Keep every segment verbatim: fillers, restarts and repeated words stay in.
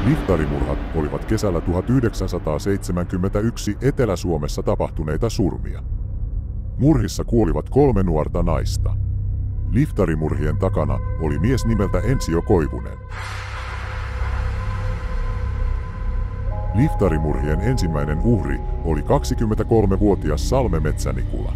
Liftarimurhat olivat kesällä tuhatyhdeksänsataaseitsemänkymmentäyksi Etelä-Suomessa tapahtuneita surmia. Murhissa kuolivat kolme nuorta naista. Liftarimurhien takana oli mies nimeltä Ensio Koivunen. Liftarimurhien ensimmäinen uhri oli kaksikymmentäkolmevuotias Salme Metsänikula.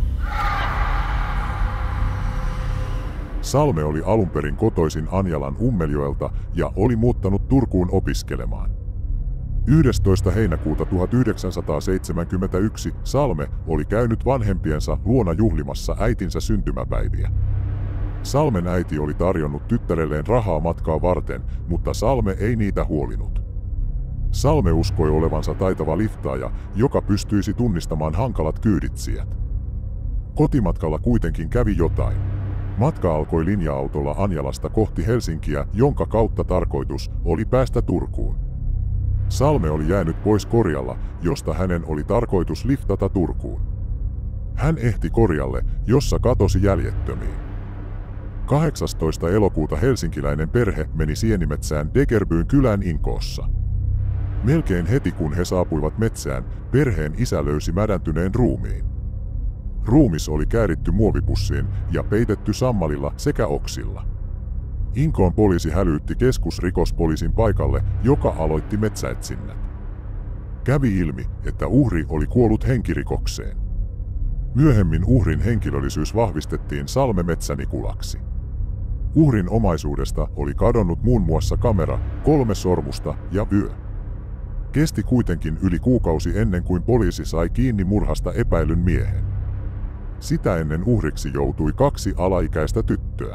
Salme oli alunperin kotoisin Anjalan Ummeljoelta ja oli muuttanut Turkuun opiskelemaan. yhdestoista heinäkuuta tuhatyhdeksänsataaseitsemänkymmentäyksi Salme oli käynyt vanhempiensa luona juhlimassa äitinsä syntymäpäiviä. Salmen äiti oli tarjonnut tyttärelleen rahaa matkaa varten, mutta Salme ei niitä huolinut. Salme uskoi olevansa taitava liftaaja, joka pystyisi tunnistamaan hankalat kyyditsijät. Kotimatkalla kuitenkin kävi jotain. Matka alkoi linja-autolla Anjalasta kohti Helsinkiä, jonka kautta tarkoitus oli päästä Turkuun. Salme oli jäänyt pois Korjalla, josta hänen oli tarkoitus liftata Turkuun. Hän ehti Korjalle, jossa katosi jäljettömiin. kahdeksastoista elokuuta helsinkiläinen perhe meni Sienimetsään Degerbyyn kylän Inkoossa. Melkein heti kun he saapuivat metsään, perheen isä löysi mädäntyneen ruumiin. Ruumis oli kääritty muovipussiin ja peitetty sammalilla sekä oksilla. Inkoon poliisi hälytti keskusrikospoliisin paikalle, joka aloitti metsäetsinnät. Kävi ilmi, että uhri oli kuollut henkirikokseen. Myöhemmin uhrin henkilöllisyys vahvistettiin Salme Metsänikulaksi. Uhrin omaisuudesta oli kadonnut muun muassa kamera, kolme sormusta ja vyö. Kesti kuitenkin yli kuukausi ennen kuin poliisi sai kiinni murhasta epäilyn miehen. Sitä ennen uhriksi joutui kaksi alaikäistä tyttöä.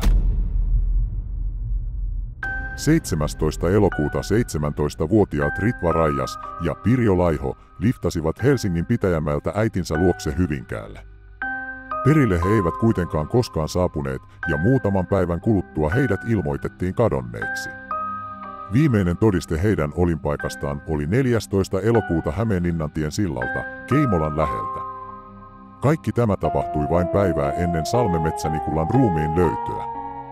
seitsemästoista elokuuta seitsemäntoistavuotiaat Ritva Raijas ja Pirjo Laiho liftasivat Helsingin Pitäjänmäeltä äitinsä luokse Hyvinkäälle. Perille he eivät kuitenkaan koskaan saapuneet ja muutaman päivän kuluttua heidät ilmoitettiin kadonneiksi. Viimeinen todiste heidän olinpaikastaan oli neljästoista elokuuta Hämeenlinnantien sillalta, Keimolan läheltä. Kaikki tämä tapahtui vain päivää ennen Salme Metsänikulan ruumiin löytöä.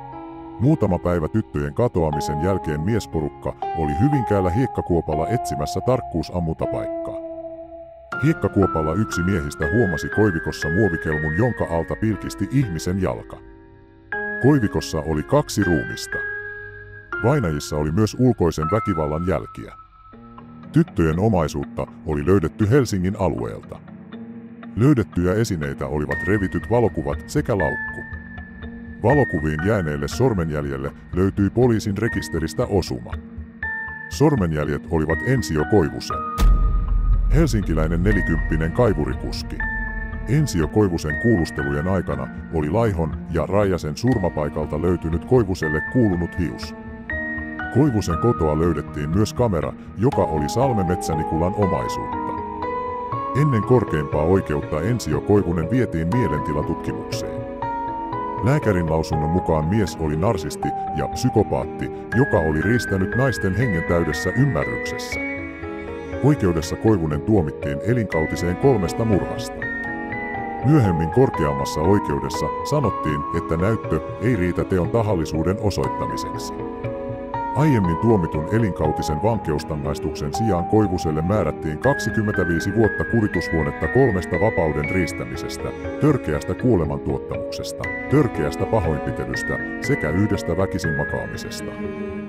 Muutama päivä tyttöjen katoamisen jälkeen miesporukka oli Hyvinkäällä hiekkakuopalla etsimässä tarkkuusammuntapaikkaa. Hiekkakuopalla yksi miehistä huomasi koivikossa muovikelmun, jonka alta pilkisti ihmisen jalka. Koivikossa oli kaksi ruumista. Vainajissa oli myös ulkoisen väkivallan jälkiä. Tyttöjen omaisuutta oli löydetty Helsingin alueelta. Löydettyjä esineitä olivat revityt valokuvat sekä laukku. Valokuviin jääneelle sormenjäljelle löytyi poliisin rekisteristä osuma. Sormenjäljet olivat Ensio Koivusen. Helsinkiläinen nelikymppinen kaivurikuski. Ensio Koivusen kuulustelujen aikana oli Laihon ja Raijasen surmapaikalta löytynyt Koivuselle kuulunut hius. Koivusen kotoa löydettiin myös kamera, joka oli Salme Metsänikulan omaisuutta. Ennen korkeimpaa oikeutta Ensio Koivunen vietiin mielentilatutkimukseen. Lääkärin lausunnon mukaan mies oli narsisti ja psykopaatti, joka oli riistänyt naisten hengen täydessä ymmärryksessä. Oikeudessa Koivunen tuomittiin elinkautiseen kolmesta murhasta. Myöhemmin korkeammassa oikeudessa sanottiin, että näyttö ei riitä teon tahallisuuden osoittamiseksi. Aiemmin tuomitun elinkautisen vankeusrangaistuksen sijaan Koivuselle määrättiin kaksikymmentäviisi vuotta kuritusvuodetta kolmesta vapauden riistämisestä, törkeästä kuolemantuottamuksesta, törkeästä pahoinpitelystä sekä yhdestä väkisin makaamisesta.